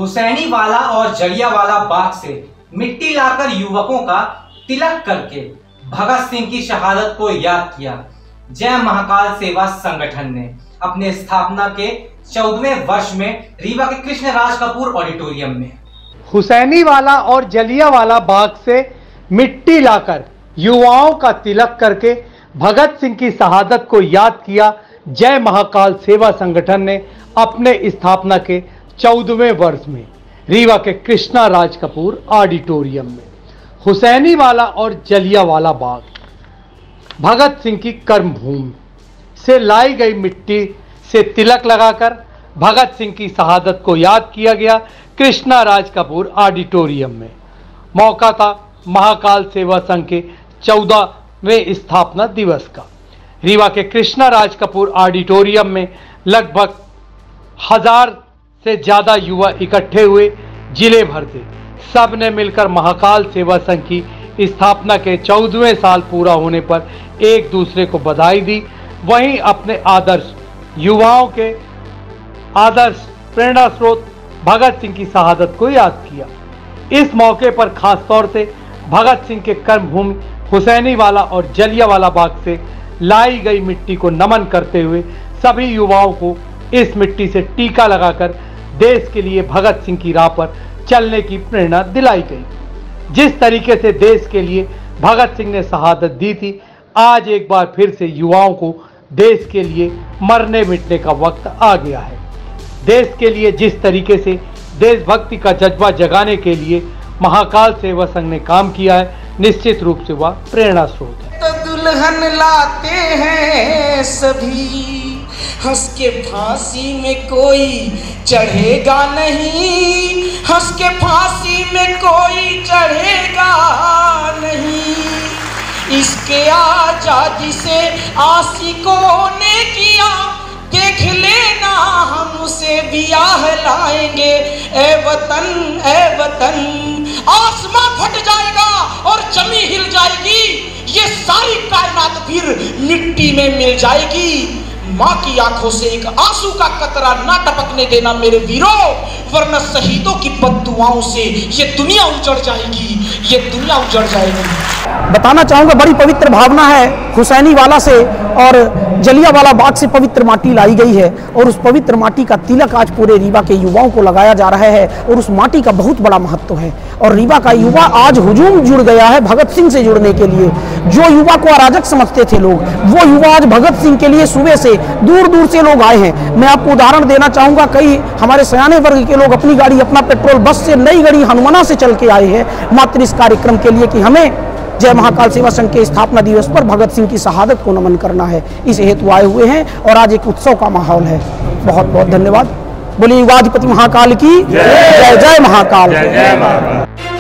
हुसैनीवाला और जलियांवाला बाग से मिट्टी लाकर युवकों का तिलक करके भगत सिंह की शहादत को याद किया। जय महाकाल सेवा संगठन ने अपने स्थापना के 14वें वर्ष में रीवा के कृष्ण राज कपूर ऑडिटोरियम में हुसैनीवाला और जलियांवाला बाग से मिट्टी लाकर युवाओं का तिलक करके भगत सिंह की शहादत को याद किया। जय महाकाल सेवा संगठन ने अपने स्थापना के 14वें वर्ष में रीवा के कृष्णा राज कपूर ऑडिटोरियम में हुसैनीवाला और जलियांवाला बाग भगत सिंह की कर्मभूमि से लाई गई मिट्टी से तिलक लगाकर भगत सिंह की शहादत को याद किया गया। कृष्णा राज कपूर ऑडिटोरियम में मौका था महाकाल सेवा संघ के 14वें स्थापना दिवस का। रीवा के कृष्णा राज कपूर ऑडिटोरियम में लगभग 1000 से ज़्यादा युवा इकट्ठे हुए। जिले भर से सब ने मिलकर महाकाल सेवा संघ की स्थापना के 14वें साल पूरा होने पर एक दूसरे को बधाई दी। वहीं अपने आदर्श युवाओं के आदर्श प्रेरणा स्रोत भगत सिंह की शहादत को याद किया। इस मौके पर खास तौर से भगत सिंह के कर्मभूमि हुसैनीवाला और जलियांवाला बाग से लाई गई मिट्टी को नमन करते हुए सभी युवाओं को इस मिट्टी से टीका लगाकर देश के लिए भगत सिंह की राह पर चलने की प्रेरणा दिलाई गई। जिस तरीके से देश के लिए भगत सिंह ने शहादत दी थी, आज एक बार फिर से युवाओं को देश के लिए मरने मिटने का वक्त आ गया है। देश के लिए जिस तरीके से देशभक्ति का जज्बा जगाने के लिए महाकाल सेवा संघ ने काम किया है, निश्चित रूप से वह प्रेरणा स्रोत है। तो दुल्हन लाते हैं सभी, हंस के फांसी में कोई चढ़ेगा नहीं, हंस के फांसी में कोई चढ़ेगा नहीं। इसके आजादी से आशिकों ने किया, देख लेना हम उसे ब्याह लाएंगे। ए वतन आसमां फट जाएगा और जमी हिल जाएगी, ये सारी कायनात फिर मिट्टी में मिल जाएगी। माँ की आंखों से एक आंसू का कतरा ना टपकने देना मेरे वीरों, वरना शहीदों की बद्दुआओं से ये दुनिया उजड़ जाएगी, ये दुनिया उजड़ जाएगी। बताना चाहूँगा, बड़ी पवित्र भावना है। हुसैनीवाला से और जलियांवाला बाग से पवित्र माटी लाई गई है और उस पवित्र माटी का तिलक आज पूरे रीवा के युवाओं को लगाया जा रहा है और उस माटी का बहुत बड़ा महत्व है। और रीवा का युवा आज हुजूम जुड़ गया है भगत सिंह से जुड़ने के लिए। जो युवा को अराजक समझते थे लोग, वो युवा आज भगत सिंह के लिए सुबह से दूर दूर से लोग आए हैं। मैं आपको उदाहरण देना चाहूँगा, कई हमारे सयाने वर्ग के लोग अपनी गाड़ी, अपना पेट्रोल बस से, नई गाड़ी हनुमाना से चल के आए हैं मात्र इस कार्यक्रम के लिए कि हमें जय महाकाल सेवा संघ के स्थापना दिवस पर भगत सिंह की शहादत को नमन करना है। इस हेतु आए हुए हैं और आज एक उत्सव का माहौल है। बहुत बहुत धन्यवाद। बोलिए युगाधिपति महाकाल की जय। जय महाकाल।